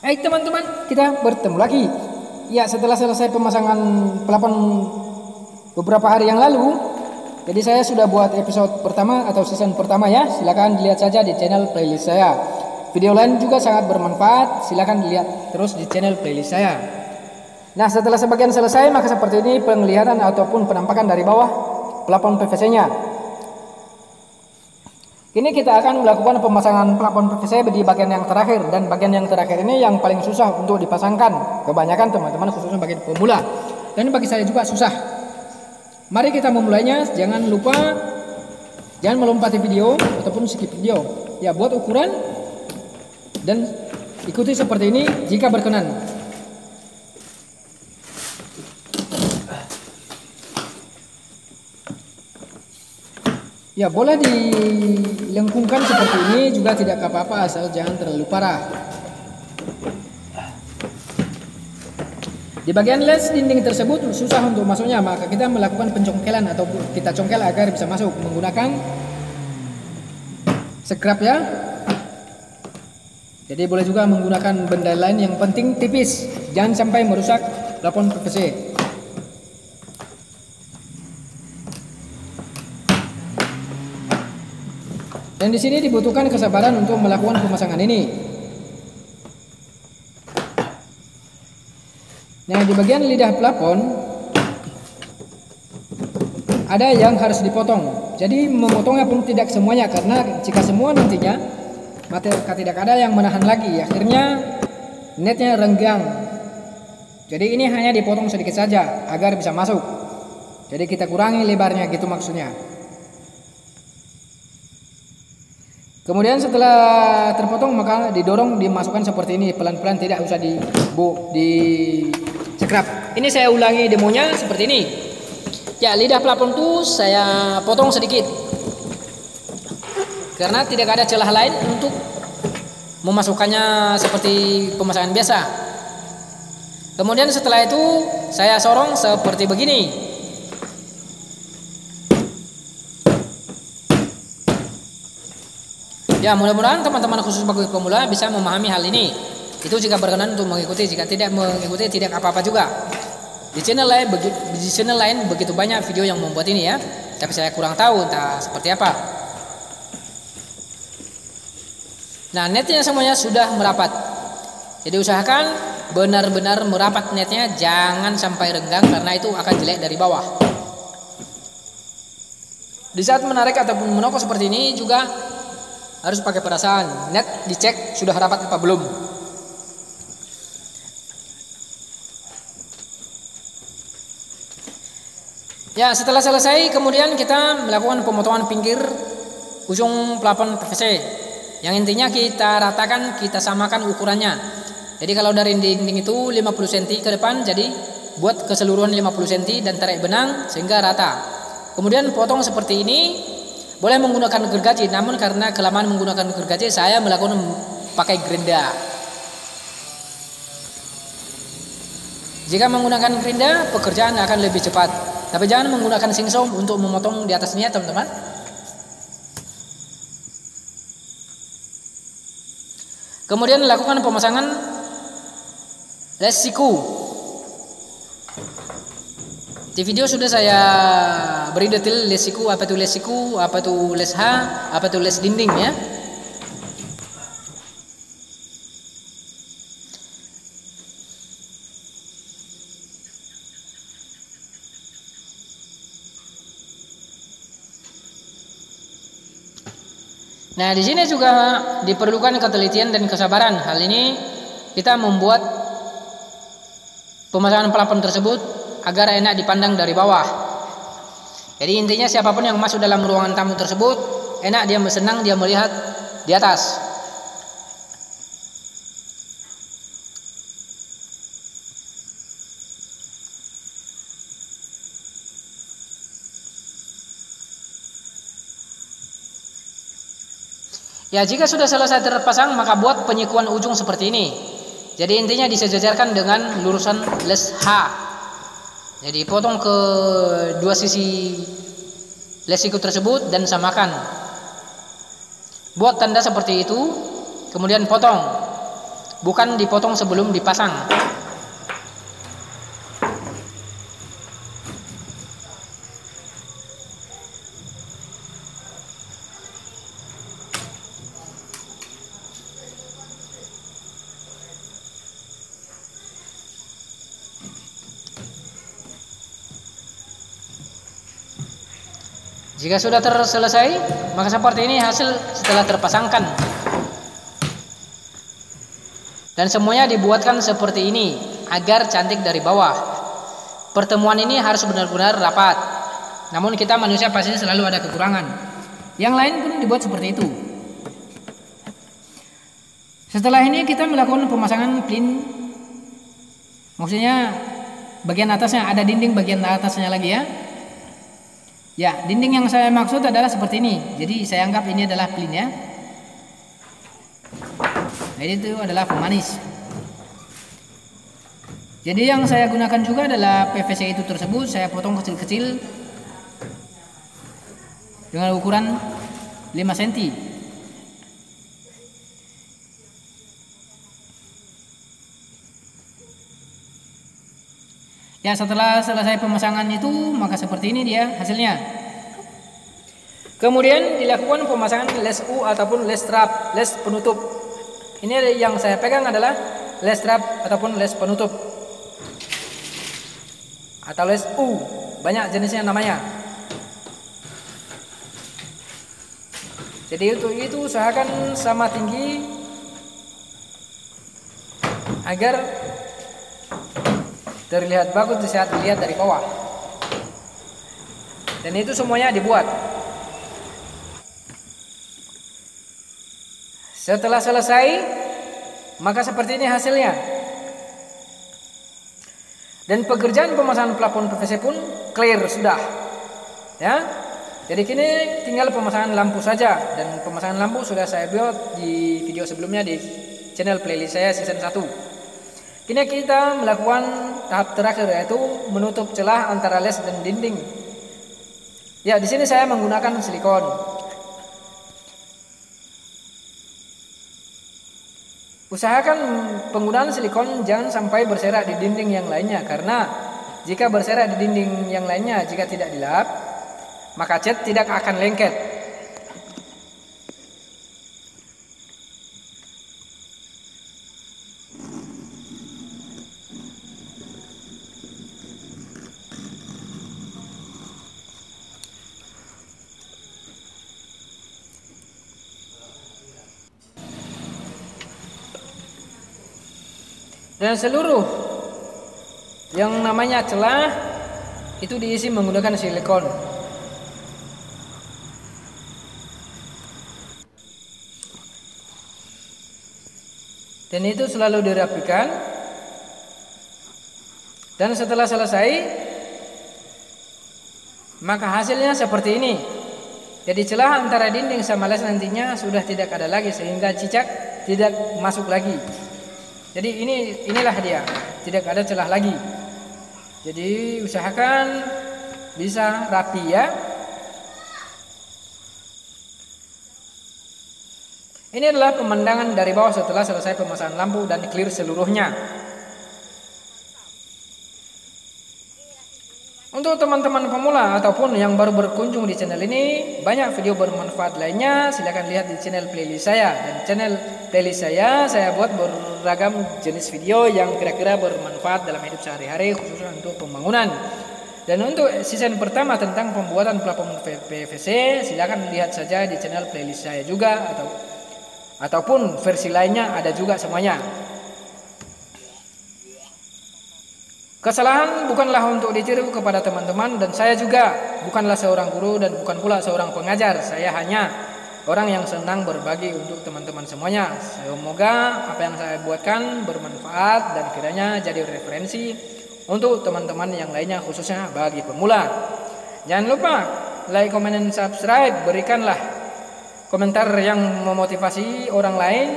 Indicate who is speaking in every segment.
Speaker 1: Hai teman-teman, kita bertemu lagi. Ya, setelah selesai pemasangan plafon beberapa hari yang lalu, jadi saya sudah buat episode pertama atau season pertama ya. Silakan dilihat saja di channel playlist saya. Video lain juga sangat bermanfaat, silakan dilihat terus di channel playlist saya. Nah, setelah sebagian selesai, maka seperti ini penglihatan ataupun penampakan dari bawah plafon PVC-nya. Ini kita akan melakukan pemasangan plafon PVC di bagian yang terakhir, dan bagian yang terakhir ini yang paling susah untuk dipasangkan. Kebanyakan teman-teman khususnya bagi pemula, dan bagi saya juga susah. Mari kita memulainya. Jangan lupa jangan melompati video ataupun skip video. Ya, buat ukuran dan ikuti seperti ini jika berkenan. Ya, boleh dilengkungkan seperti ini juga tidak apa-apa, asal jangan terlalu parah. Di bagian les dinding tersebut susah untuk masuknya, maka kita melakukan pencongkelan atau kita congkel agar bisa masuk menggunakan scrap ya. Jadi boleh juga menggunakan benda lain, yang penting tipis, jangan sampai merusak plafon PVC. Dan di sini dibutuhkan kesabaran untuk melakukan pemasangan ini. Nah, di bagian lidah plafon ada yang harus dipotong. Jadi memotongnya pun tidak semuanya, karena jika semua nantinya maka tidak ada yang menahan lagi. Akhirnya netnya renggang. Jadi ini hanya dipotong sedikit saja agar bisa masuk. Jadi kita kurangi lebarnya gitu maksudnya. Kemudian setelah terpotong maka didorong, dimasukkan seperti ini pelan-pelan, tidak usah di scrap. Ini saya ulangi demonya seperti ini. Ya, lidah plafon tuh saya potong sedikit karena tidak ada celah lain untuk memasukkannya seperti pemasangan biasa. Kemudian setelah itu saya sorong seperti begini. Ya, mudah-mudahan teman-teman khusus bagi pemula bisa memahami hal ini. Itu jika berkenan untuk mengikuti, jika tidak mengikuti tidak apa-apa juga. Di channel lain begitu banyak video yang membuat ini ya, tapi saya kurang tahu entah seperti apa. Nah, netnya semuanya sudah merapat. Jadi usahakan benar-benar merapat netnya, jangan sampai renggang karena itu akan jelek dari bawah. Di saat menarik ataupun menokok seperti ini juga harus pakai perasaan, net dicek sudah rapat apa belum. Ya, setelah selesai kemudian kita melakukan pemotongan pinggir ujung plafon PVC. Yang intinya kita ratakan, kita samakan ukurannya. Jadi kalau dari dinding itu 50 cm ke depan, jadi buat keseluruhan 50 cm dan tarik benang sehingga rata. Kemudian potong seperti ini. Boleh menggunakan gergaji, namun karena kelamaan menggunakan gergaji saya melakukan pakai gerinda. Jika menggunakan gerinda pekerjaan akan lebih cepat, tapi jangan menggunakan singsaw untuk memotong di atasnya teman-teman. Kemudian lakukan pemasangan les siku. Di video sudah saya beri detail les siku, apa itu les siku, apa itu les H, apa itu les dinding ya. Nah, di sini juga diperlukan ketelitian dan kesabaran. Hal ini kita membuat pemasangan plafon tersebut agar enak dipandang dari bawah. Jadi intinya siapapun yang masuk dalam ruangan tamu tersebut enak, dia senang dia melihat di atas. Ya, jika sudah selesai terpasang maka buat penyikuan ujung seperti ini. Jadi intinya disejajarkan dengan lurusan les H. Jadi potong ke dua sisi les siku tersebut dan samakan. Buat tanda seperti itu, kemudian potong. bukan dipotong sebelum dipasang. Jika sudah selesai, maka seperti ini hasil setelah terpasangkan. Dan semuanya dibuatkan seperti ini agar cantik dari bawah. Pertemuan ini harus benar-benar rapat. Namun kita manusia pasti selalu ada kekurangan. Yang lain pun dibuat seperti itu. Setelah ini kita melakukan pemasangan plin. Maksudnya bagian atasnya, ada dinding bagian atasnya lagi ya. Ya, dinding yang saya maksud adalah seperti ini. Jadi saya anggap ini adalah plin ya. Nah, itu adalah pemanis. Jadi yang saya gunakan juga adalah PVC itu tersebut. Saya potong kecil-kecil dengan ukuran 5 cm. Ya, setelah selesai pemasangan itu, maka seperti ini dia hasilnya. Kemudian dilakukan pemasangan les U ataupun les strap, les penutup. Ini yang saya pegang adalah les strap ataupun les penutup, atau les U, banyak jenisnya namanya. Jadi itu usahakan sama tinggi agar terlihat bagus di saat dilihat dari bawah. Dan itu semuanya dibuat. Setelah selesai, maka seperti ini hasilnya. Dan pekerjaan pemasangan plafon PVC pun clear sudah. Ya. Jadi kini tinggal pemasangan lampu saja, dan pemasangan lampu sudah saya buat di video sebelumnya di channel playlist saya season 1. Kini kita melakukan tahap terakhir, yaitu menutup celah antara les dan dinding. Ya, di sini saya menggunakan silikon. Usahakan penggunaan silikon jangan sampai berserak di dinding yang lainnya, karena jika berserak di dinding yang lainnya jika tidak dilap, maka cat tidak akan lengket. Dan seluruh yang namanya celah itu diisi menggunakan silikon. Dan itu selalu dirapikan. Dan setelah selesai, maka hasilnya seperti ini. Jadi celah antara dinding sama les nantinya sudah tidak ada lagi, sehingga cicak tidak masuk lagi. Jadi inilah dia, tidak ada celah lagi. Jadi usahakan bisa rapi ya. Ini adalah pemandangan dari bawah setelah selesai pemasangan lampu dan clear seluruhnya. Untuk teman-teman pemula ataupun yang baru berkunjung di channel ini, banyak video bermanfaat lainnya, silakan lihat di channel playlist saya. Dan channel playlist saya buat beragam jenis video yang kira-kira bermanfaat dalam hidup sehari-hari, khususnya untuk pembangunan. Dan untuk season pertama tentang pembuatan plafon PVC, silakan lihat saja di channel playlist saya juga, ataupun versi lainnya ada juga semuanya. Kesalahan bukanlah untuk ditiru kepada teman-teman, dan saya juga bukanlah seorang guru dan bukan pula seorang pengajar. Saya hanya orang yang senang berbagi untuk teman-teman semuanya. Semoga apa yang saya buatkan bermanfaat dan kiranya jadi referensi untuk teman-teman yang lainnya, khususnya bagi pemula. Jangan lupa like, comment, dan subscribe. Berikanlah komentar yang memotivasi orang lain.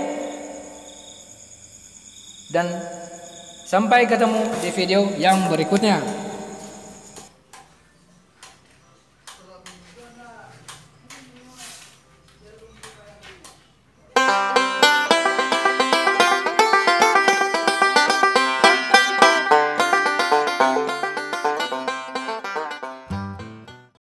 Speaker 1: Dan sampai ketemu di video yang berikutnya.